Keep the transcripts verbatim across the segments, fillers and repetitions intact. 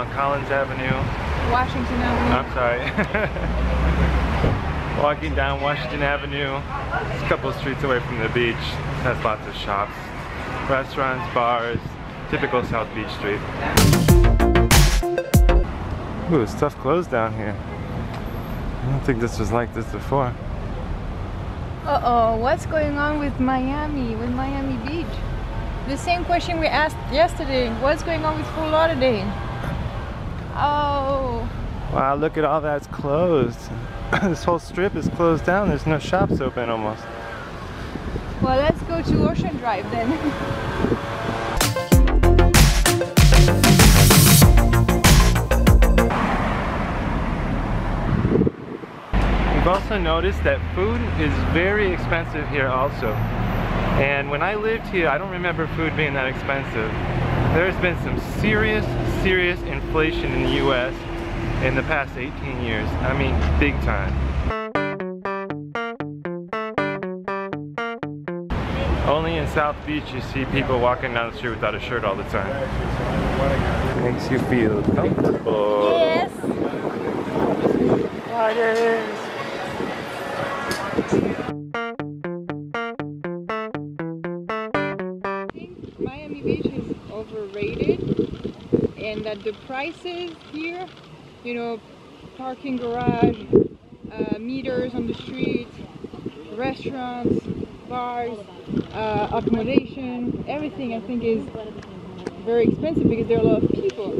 down Collins Avenue. Washington Avenue. I'm sorry. Walking down Washington Avenue. It's a couple of streets away from the beach. It has lots of shops, restaurants, bars. Typical South Beach Street. Ooh, stuff closed down here. I don't think this was like this before. Uh-oh, what's going on with Miami, with Miami Beach? The same question we asked yesterday. What's going on with Fort Lauderdale? Oh. Wow, look at all that's closed. This whole strip is closed down. There's no shops open almost. Well, let's go to Ocean Drive then. We've also noticed that food is very expensive here also. And when I lived here, I don't remember food being that expensive. There's been some serious, serious inflation in the U S in the past eighteen years. I mean, big time. Only in South Beach you see people walking down the street without a shirt all the time. Makes you feel comfortable. Yes. Waters. Miami Beach is overrated, and that the prices here, you know, parking garage, uh, meters on the street, restaurants, bars, uh, accommodation, everything I think is very expensive because there are a lot of people.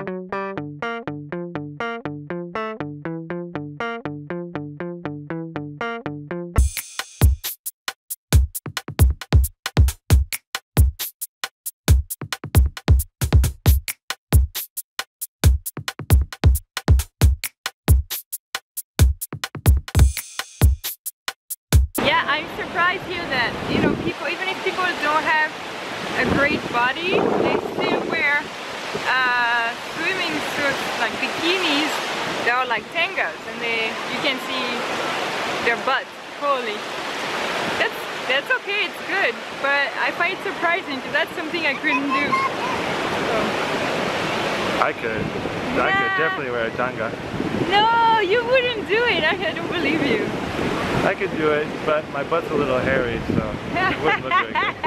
Yeah, I'm surprised here that, you know, people, even if people don't have a great body, they still wear uh, swimming suits, like bikinis, that are like tangas, and they, you can see their butts, fully. That's, that's okay, it's good, but I find it surprising because that's something I couldn't do. So. I could. Nah. I could definitely wear a tanga. No, you wouldn't do it, I don't believe you. I could do it, but my butt's a little hairy, so it wouldn't look very good.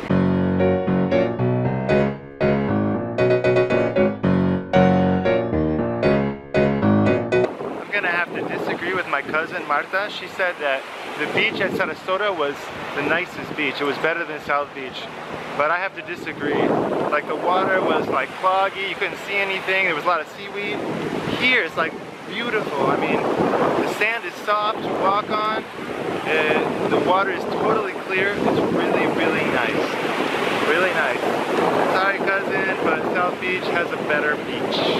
I'm gonna have to disagree with my cousin Marta. She said that the beach at Sarasota was the nicest beach. It was better than South Beach. But I have to disagree. Like, the water was like foggy, you couldn't see anything, there was a lot of seaweed. Here it's like beautiful. I mean, the sand is soft to walk on. Uh, the water is totally clear. It's really, really nice. Really nice. Sorry, cousin, but South Beach has a better beach.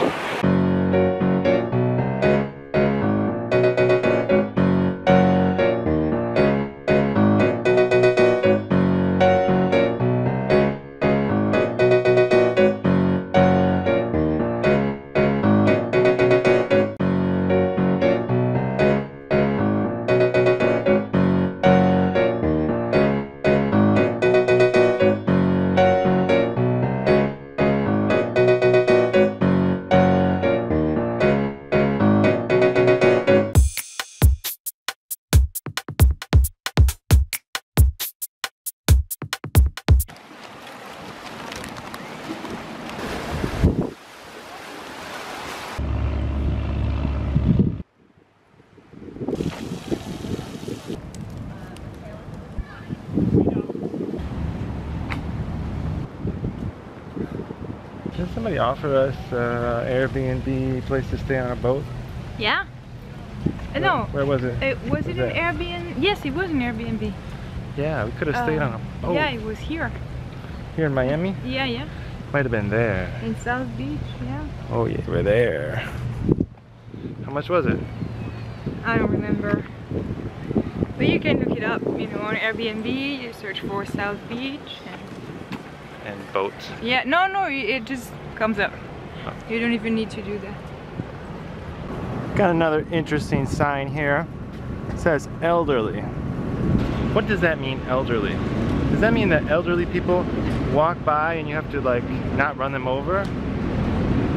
Did somebody offer us uh, Airbnb place to stay on a boat? Yeah. Where, No. Where was it? It was, was it an that? Airbnb? Yes, it was an Airbnb. Yeah, we could have stayed um, on a boat. Yeah, it was here. Here in Miami? Yeah, yeah. Might have been there. In South Beach, yeah. Oh yeah, we're there. How much was it? I don't remember. But you can look it up, you know, on Airbnb, you search for South Beach. And, and boat. Yeah, no, no, it just comes up. Oh. You don't even need to do that. Got another interesting sign here. It says elderly. What does that mean, elderly? Does that mean that elderly people walk by and you have to like not run them over?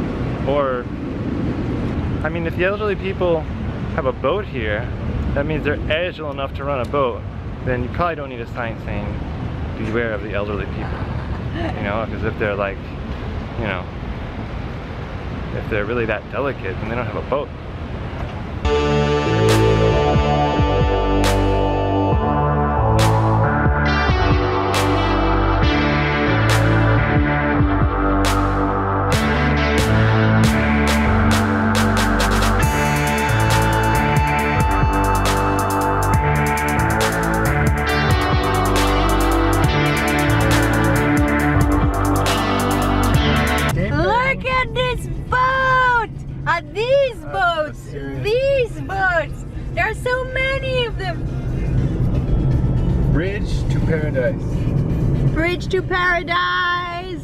Or, I mean, if the elderly people have a boat here, that means they're agile enough to run a boat, then you probably don't need a sign saying, beware of the elderly people. You know, because if they're like, you know, if they're really that delicate, then they don't have a boat. There are so many of them. Bridge to Paradise. Bridge to Paradise.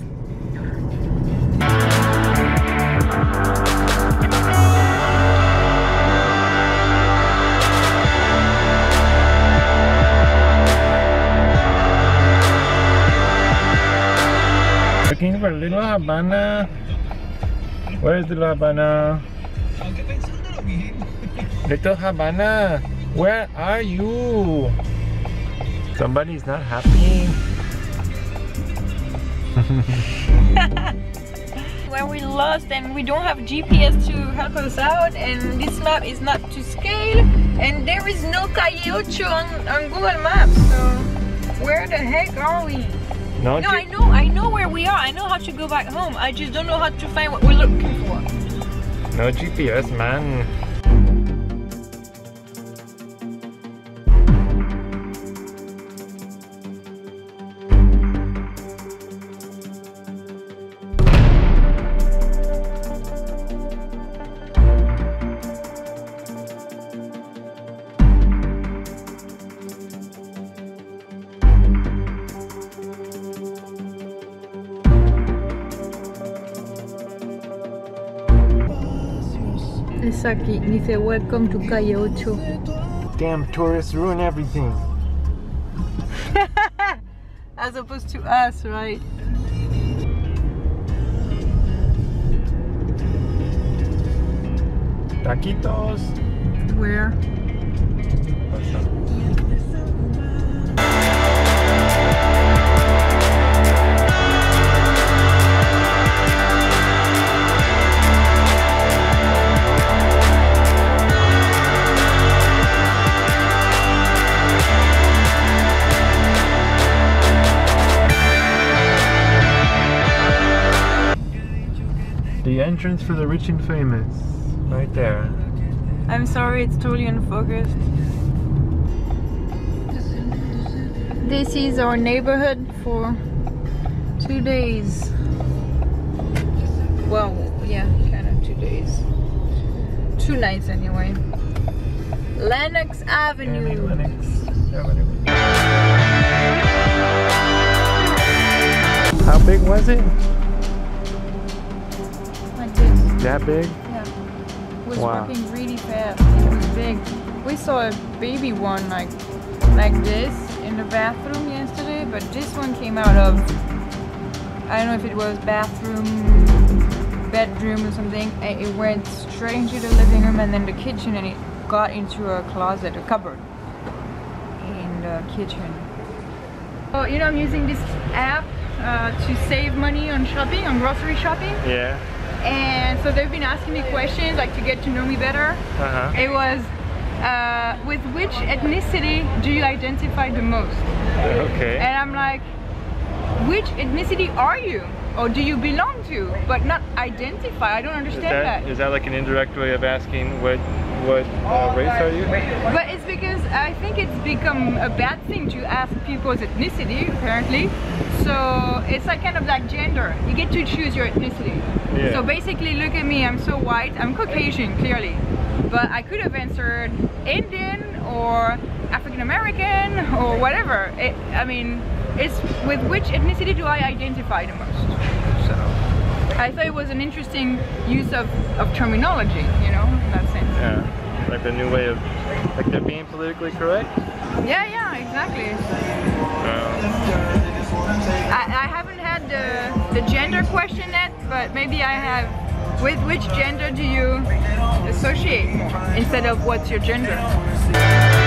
Looking for Little Havana. Where is Little Havana? Little Havana, where are you? Somebody's not happy. When we lost and we don't have G P S to help us out, and this map is not to scale, and there is no Calle Ocho on, on Google Maps, so where the heck are we? No, no I know, I know where we are. I know how to go back home. I just don't know how to find what we're looking for. No G P S, man. Es aquí, dice welcome to Calle Ocho. Damn tourists ruin everything. As opposed to us, right? Taquitos. Where? The entrance for the rich and famous. Right there. I'm sorry, it's totally unfocused. This is our neighborhood for two days. Well, yeah, kind of two days. Two nights anyway. Lenox Avenue. Lenox Avenue. How big was it? Like this. That big? Yeah. It was Wow. working really fast. It was big. We saw a baby one like like this in the bathroom yesterday, but this one came out of, I don't know if it was bathroom, bedroom or something. And it went straight into the living room and then the kitchen, and it got into a closet, a cupboard in the kitchen. Oh, you know, I'm using this app uh, to save money on shopping, on grocery shopping. Yeah. And so they've been asking me questions like to get to know me better. Uh-huh. It was, uh, with which ethnicity do you identify the most? Okay. And I'm like, which ethnicity are you? Or do you belong to? But not identify, I don't understand Is that, that. is that like an indirect way of asking what, what uh, race are you? But it's because I think it's become a bad thing to ask people's ethnicity, apparently. So it's like kind of like gender. You get to choose your ethnicity. Yeah. So basically, look at me, I'm so white, I'm Caucasian, clearly. But I could have answered Indian or African American or whatever. It, I mean, it's with which ethnicity do I identify the most? So I thought it was an interesting use of, of terminology, you know, in that sense. Yeah, like the new way of, like they're being politically correct? Yeah, yeah, exactly. Um, I, I haven't had the, the gender question yet, but maybe I have With which gender do you associate more instead of what's your gender?